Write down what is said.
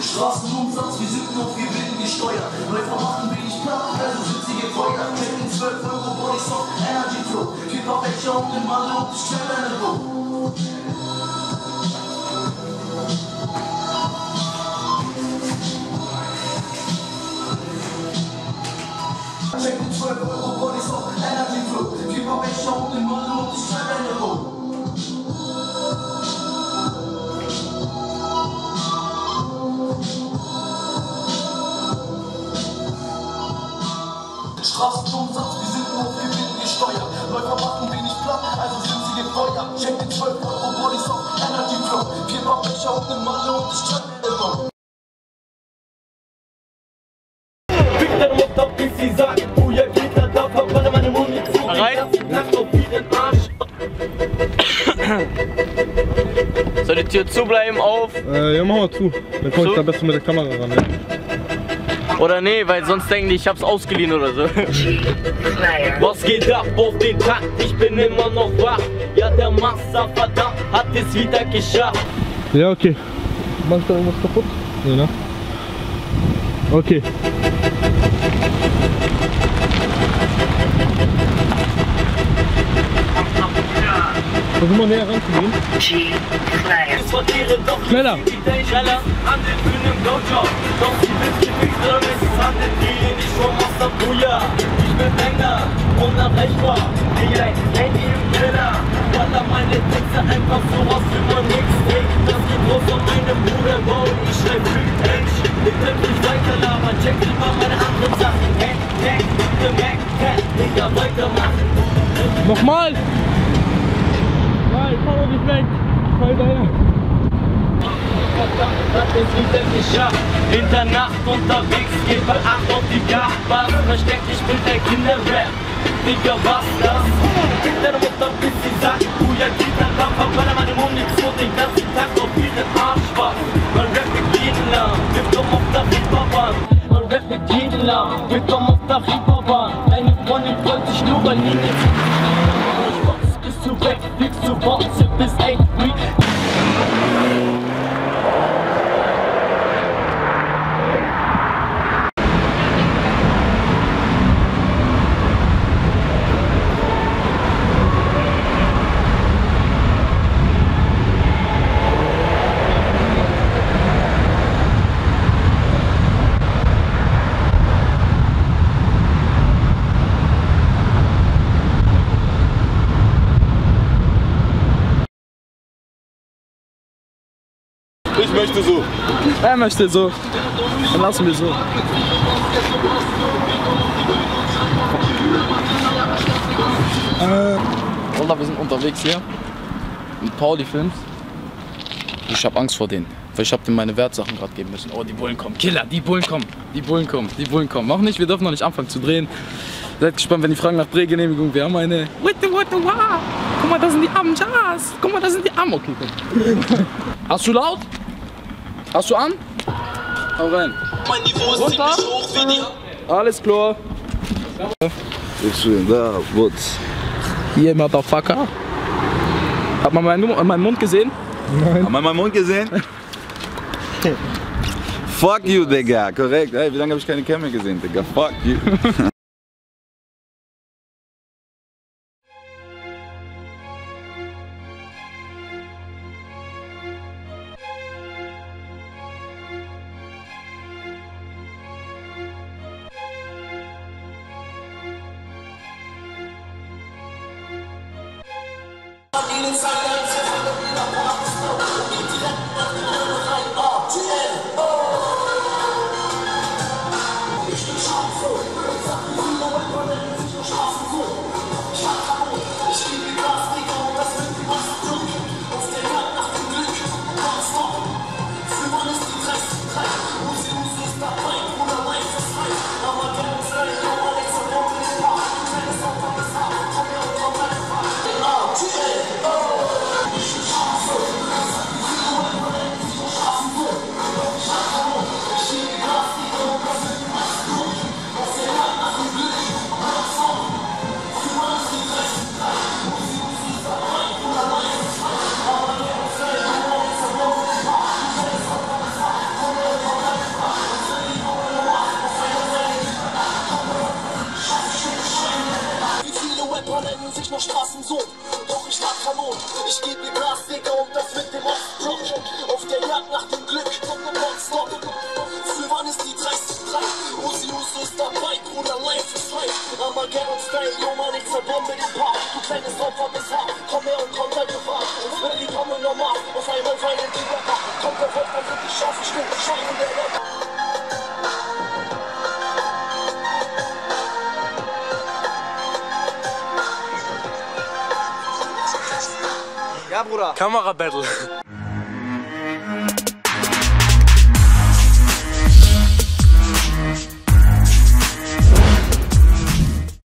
Straßenumsatz, wir sind noch, wir werden gesteuert. Läufer machen wenig Platz, also sind sie gefeuert. Checken 12 Euro Bodysoft, Energy Flow. Kick auf Action und im Mann und ich stell deine Roh. Checken 12 Euro Bodysoft, Energy Flow. Kick auf Action und im Mann und ich stell deine Roh. Straßenumsatz, wir sind nur, wir werden gesteuert. Läufer machen wenig Platz, also sind sie gefeuert. Check den 12 Euro Bodysoft, Energy Flow. 4 Becher und eine Malle und ich check immer. Fick deine Mutter, bis sie sagt, Buja geht da, da verbrenne meine Munition. Den ganzen Tag auf ihren Arsch. Soll die Tür zubleiben auf? Ja, mach mal zu. Dann komm ich da besser mit der Kamera ran. Ja. Oder nee, weil sonst denken die, ich hab's ausgeliehen oder so. Was geht ab auf den Tag? Ich bin immer noch wach. Ja, der Master verdammt hat es wieder geschafft. Ja, okay. Mach ich da irgendwas kaputt? Nee, ne? Okay. Versuch mal näher ranzugehen. Schneller! Schneller! Handel für einen Blowjob. Doch sie wird gefickt oder Mrs. Handel die nicht vom Master Buja. Ich bin länger, unerreichbar. Wie ein Handy im Keller. Wallah, meine Texte einfach sowas wie man nix trägt. Das geht raus von meinem Bruder, Bau. Ich schreib Freak-Edge. Ihr könnt mich weiter labern. Check lieber meine anderen Sachen. Hack, bitte Mac, Digga, weitermachen. Nochmal! Nein, fahr doch nicht weg! Fall daher! Hat es wieder geschafft. In der Nacht unterwegs, geht bei 8 auf die Gachbahn. Versteck dich mit der Kinderrap. Digga, was das? Fick deine Mutter, bis sie sagt, Buja geht da, da verbrennt meine Munition den ganzen Tag auf ihren Arsch was. Man rappt mit jedem Lamm, wir kommen auf der Reeperbahn. Man rappt mit jedem Lamm, wir kommen auf der Reeperbahn. Deine Freundin wollte sich nur bei Linie zu. Bist du weg, fliegst du Boxe, bist ein Freak. Ich möchte so. Er möchte so. Dann lassen wir so. Wallah, wir sind unterwegs hier mit Pauli Films. Ich hab Angst vor denen, weil ich hab denen meine Wertsachen gerade geben müssen. Oh, die Bullen kommen. Killer, die Bullen kommen. Die Bullen kommen. Die Bullen kommen. Noch nicht, wir dürfen noch nicht anfangen zu drehen. Seid gespannt, wenn die fragen nach Drehgenehmigung. Wir haben eine. What the wow. Guck mal, da sind die armen Jazz. Guck mal, da sind die armen. Okay, komm. Hast du laut? Hast du an? Hau rein. Mein Niveau ist ziemlich hoch wie die. Alles klar. Ich bin da, Wutz. Hier, Motherfucker. Hat man meinen Mund gesehen? Nein. Hat man meinen Mund gesehen? Fuck you, Digga. Korrekt. Hey, wie lange habe ich keine Cam mehr gesehen, Digga? Fuck you. auf der Jagd nach dem Glück. Nonstop. Silvan ist die 30-3. Uzi Uso ist dabei, Bruder, life is life. Armageddon-Style, yo Mann, ich zerbombe den Park. Du kleines Opfer bis hart, komm her und komm deine Fahrt. Ins Berlin komme normal, auf einmal weinen die Rapper. Kommt der Wolf, dann wird die Schafe still, die Scheine der Rapper. Ja, Bruder. Kamera-Battle.